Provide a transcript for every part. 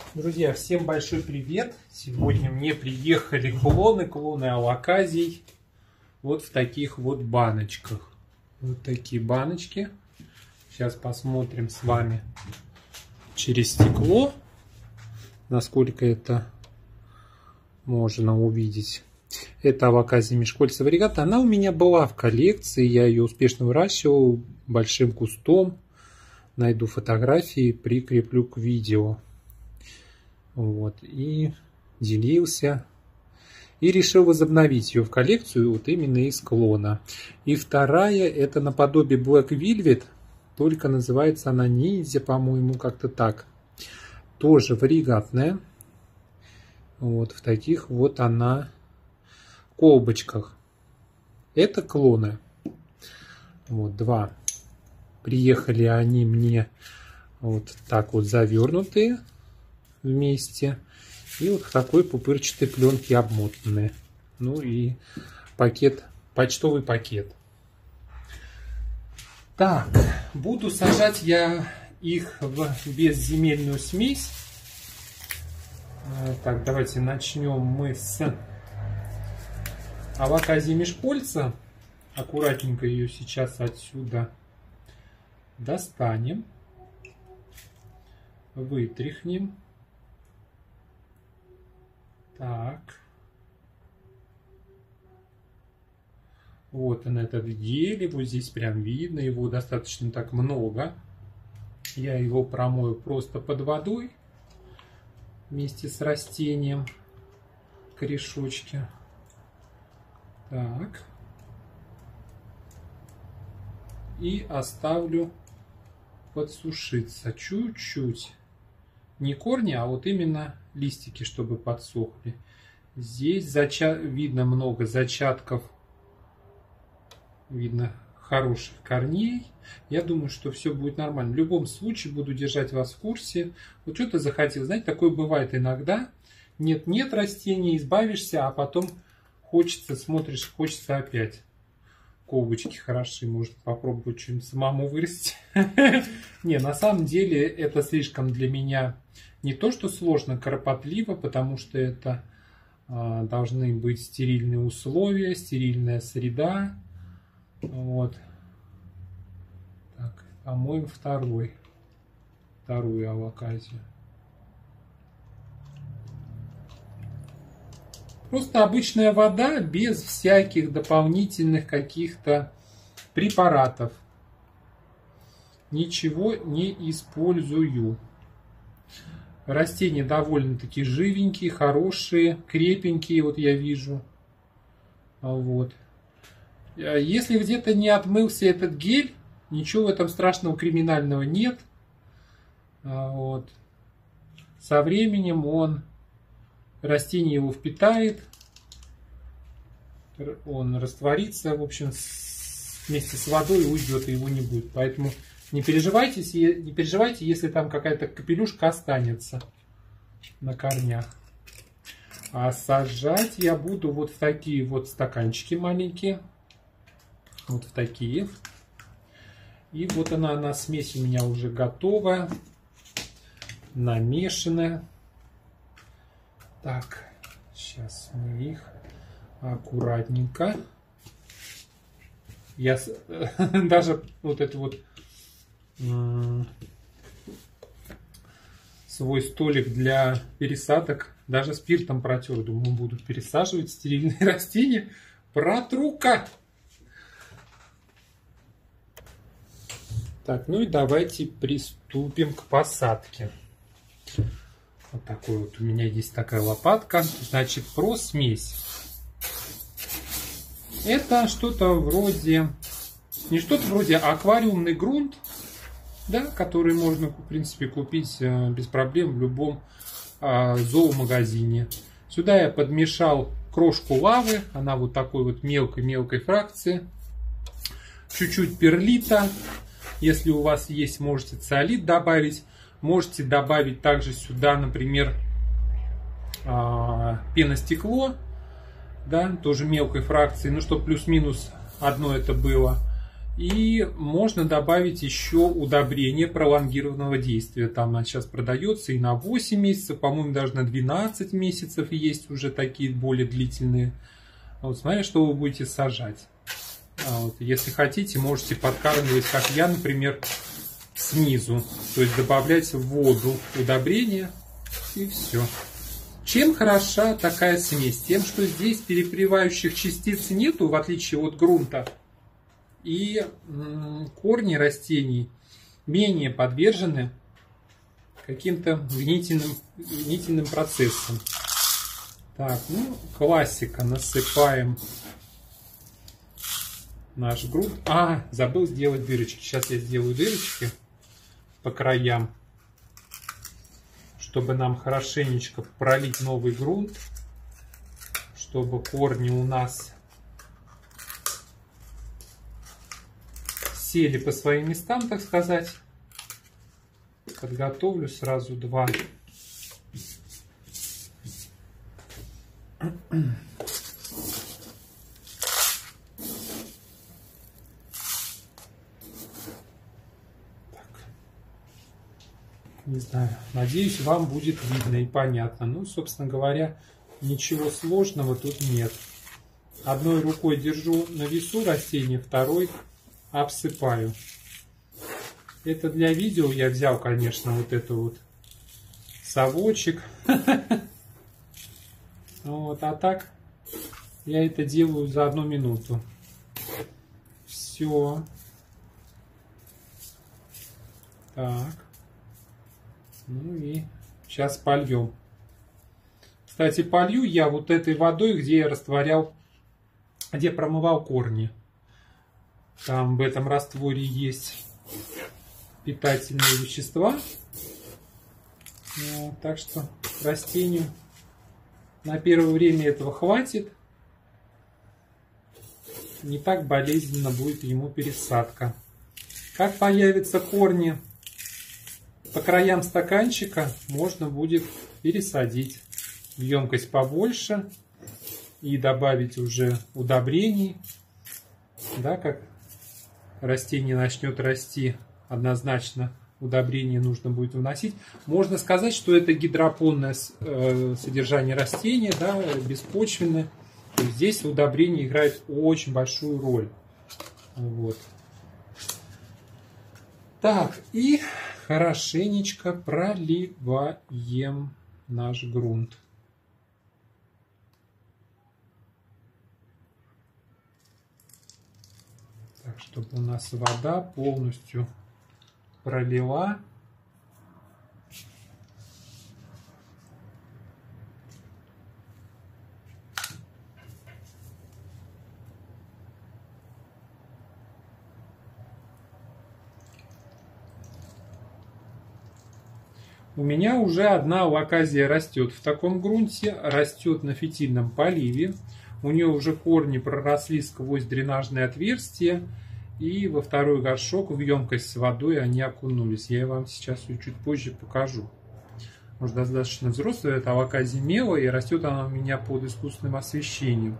Друзья, всем большой привет! Сегодня мне приехали клоны алоказий вот в таких вот баночках. Вот такие баночки. Сейчас посмотрим с вами через стекло, насколько это можно увидеть. Это алоказия межкольца варигата. Она у меня была в коллекции, я ее успешно выращивал большим кустом. Найду фотографии, прикреплю к видео. Вот, и делился. И решил возобновить ее в коллекцию вот именно из клона. И вторая, это наподобие Black Velvet, только называется она Ниндзя, по-моему, как-то так. Тоже варигатная. Вот в таких вот она колбочках. Это клоны. Вот два. Приехали они мне вот так вот завернутые вместе. И вот в такой пупырчатой пленке обмотанные. Ну и пакет, почтовый пакет. Так, буду сажать я их в безземельную смесь. Так, давайте начнем мы с алоказии межкольца. Аккуратненько ее сейчас отсюда достанем. Вытряхнем. Так. Вот он, этот гель. Вот здесь прям видно. Его достаточно так много. Я его промою просто под водой. Вместе с растением. Корешочки. Так. И оставлю подсушиться. Чуть-чуть. Не корни, а вот именно листики, чтобы подсохли. Здесь видно много зачатков. Видно хороших корней. Я думаю, что все будет нормально. В любом случае буду держать вас в курсе. Вот что-то захотел. Знаете, такое бывает иногда. Нет растения, избавишься, а потом хочется, смотришь, хочется опять. Колбочки хороши, можно попробовать что-нибудь самому вырастить. Не, на самом деле это слишком для меня не то, что сложно, кропотливо, потому что это должны быть стерильные условия, стерильная среда. Вот. Так, по-моему, вторую алоказию. Просто обычная вода без всяких дополнительных каких-то препаратов. Ничего не использую. Растения довольно-таки живенькие, хорошие, крепенькие, вот я вижу. Вот. Если где-то не отмылся этот гель, ничего в этом страшного криминального нет. Вот. Со временем растение его впитает, он растворится, в общем, вместе с водой уйдет, и его не будет. Поэтому не переживайте, если там какая-то капелюшка останется на корнях. А сажать я буду вот в такие вот стаканчики маленькие. Вот в такие. И вот она, смесь у меня уже готовая, намешанная. Так, сейчас мы их аккуратненько. Я даже вот это вот свой столик для пересадок даже спиртом протер. Думаю, буду пересаживать стерильные растения. Протру-ка! Так, ну и давайте приступим к посадке. Вот такой вот у меня есть такая лопатка. Значит, про смесь. Это что-то вроде, не что-то вроде аквариумный грунт, да, который можно, в принципе, купить без проблем в любом зоомагазине. Сюда я подмешал крошку лавы, она вот такой вот мелкой фракции. Чуть-чуть перлита. Если у вас есть, можете циолит добавить. Можете добавить также сюда, например, пеностекло, да, тоже мелкой фракции, ну, чтобы плюс-минус одно это было. И можно добавить еще удобрение пролонгированного действия. Там она сейчас продается и на 8 месяцев, по-моему, даже на 12 месяцев есть уже такие более длительные. Вот смотрите, что вы будете сажать. Вот, если хотите, можете подкармливать, как я, например, снизу. То есть добавлять в воду удобрения и все. Чем хороша такая смесь? Тем, что здесь перепревающих частиц нету, в отличие от грунта. И корни растений менее подвержены каким-то гнительным процессам. Так, ну, классика. Насыпаем наш грунт. Забыл сделать дырочки. Сейчас я сделаю дырочки по краям, чтобы нам хорошенечко пролить новый грунт, чтобы корни у нас сели по своим местам, так сказать. Подготовлю сразу 2. Не знаю, надеюсь, вам будет видно и понятно. Ну, собственно говоря, ничего сложного тут нет. Одной рукой держу на весу растения, второй обсыпаю. Это для видео я взял, конечно, вот это вот совочек. Вот, а так я это делаю за 1 минуту. Все. Так. Ну и сейчас польем. Кстати, полью я вот этой водой, где я растворял, где промывал корни. Там в этом растворе есть питательные вещества. Вот, так что растению на первое время этого хватит. Не так болезненно будет ему пересадка. Как появятся корни по краям стаканчика, можно будет пересадить в емкость побольше и добавить уже удобрений. Да, как растение начнет расти, однозначно удобрение нужно будет вносить. Можно сказать, что это гидропонное содержание растения, да, беспочвенное. То есть здесь удобрение играет очень большую роль. Вот. Так, и хорошенечко проливаем наш грунт. Так, чтобы у нас вода полностью пролила. У меня уже одна алоказия растет в таком грунте, растет на фитильном поливе. У нее уже корни проросли сквозь дренажные отверстия. И во второй горшок в емкость с водой они окунулись. Я вам сейчас ее чуть позже покажу. Может, достаточно взрослая, это алоказия мелая, и растет она у меня под искусственным освещением.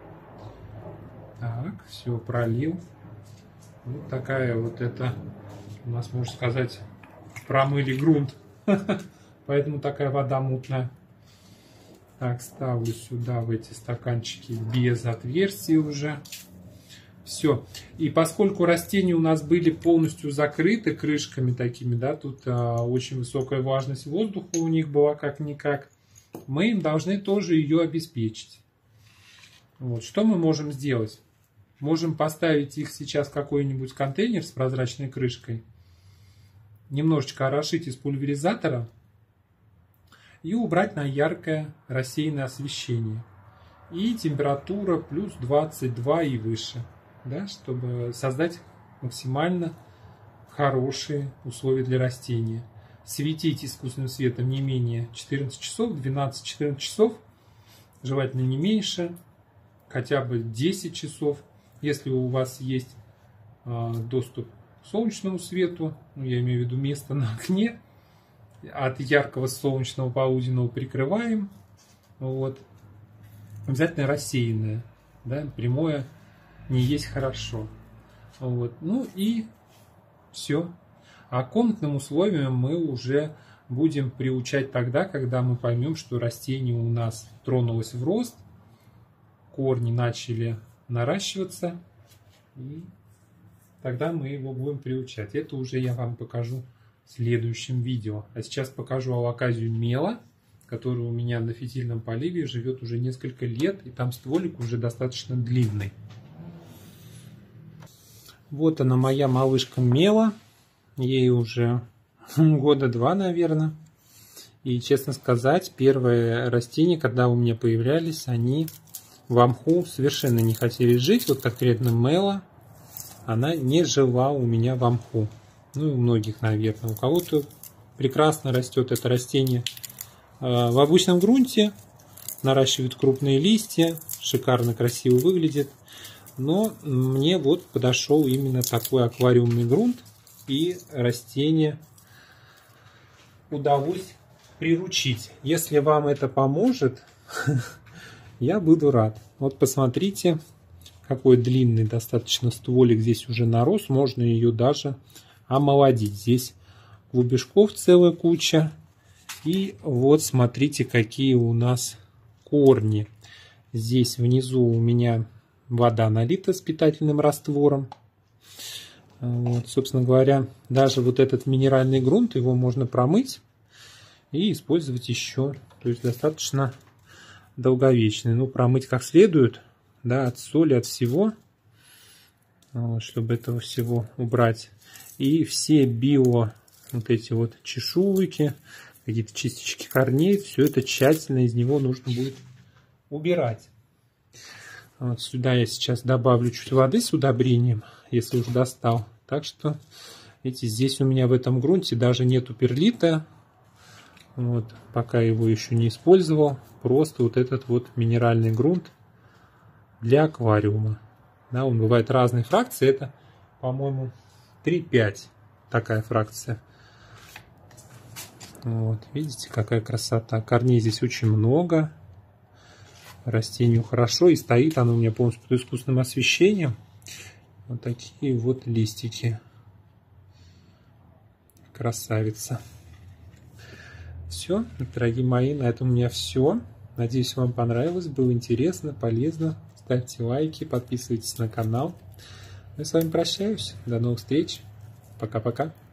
Так, все, пролил. Вот такая вот это, у нас, можно сказать, промыли грунт. Поэтому такая вода мутная. Так, ставлю сюда в эти стаканчики без отверстий уже. Все. И поскольку растения у нас были полностью закрыты крышками такими, да, тут очень высокая влажность воздуха у них была как-никак, мы им должны тоже ее обеспечить. Вот. Что мы можем сделать? Можем поставить их сейчас в какой-нибудь контейнер с прозрачной крышкой, немножечко орошить из пульверизатора и убрать на яркое рассеянное освещение. И температура плюс 22 и выше. Да, чтобы создать максимально хорошие условия для растения. Светить искусственным светом не менее 14 часов, 12-14 часов, желательно не меньше, хотя бы 10 часов. Если у вас есть доступ к солнечному свету, ну, я имею в виду место на окне, от яркого солнечного полуденного прикрываем. Вот. Обязательно рассеянное, да, прямое не есть хорошо. Вот. Ну и все. А комнатным условиям мы уже будем приучать тогда, когда мы поймем, что растение у нас тронулось в рост, корни начали наращиваться, и тогда мы его будем приучать. Это уже я вам покажу в следующем видео. А сейчас покажу алоказию мела, который у меня на фитильном поливе живет уже несколько лет, и там стволик уже достаточно длинный. Вот она, моя малышка мела. Ей уже года 2, наверное. И, честно сказать, первые растения, когда у меня появлялись, они в мху совершенно не хотели жить. Вот конкретно мела, она не жила у меня в мху. Ну и у многих, наверное. У кого-то прекрасно растет это растение в обычном грунте. Наращивает крупные листья, шикарно, красиво выглядит. Но мне вот подошел именно такой аквариумный грунт. И растение удалось приручить. Если вам это поможет, я буду рад. Вот посмотрите, какой длинный достаточно стволик здесь уже нарос. Можно ее даже омолодить. Здесь клубешков целая куча. И вот смотрите, какие у нас корни. Здесь внизу у меня вода налита с питательным раствором. Вот, собственно говоря, даже вот этот минеральный грунт, его можно промыть и использовать еще. То есть достаточно долговечный. Ну, промыть как следует, да, от соли, от всего, вот, чтобы этого всего убрать. И все вот эти вот чешуйки, какие-то частички корней, все это тщательно из него нужно будет убирать. Вот сюда я сейчас добавлю чуть воды с удобрением, если уж достал. Так что, видите, здесь у меня в этом грунте даже нету перлита. Вот, пока его еще не использовал. Просто вот этот вот минеральный грунт для аквариума. Да, он бывает разной фракции. Это, по-моему, 3,5 такая фракция. Вот, видите, какая красота. Корней здесь очень много. Растению хорошо. И стоит оно у меня полностью под искусственным освещением. Вот такие вот листики. Красавица. Все, дорогие мои, на этом у меня все. Надеюсь, вам понравилось, было интересно, полезно. Ставьте лайки, подписывайтесь на канал. Я с вами прощаюсь. До новых встреч. Пока-пока.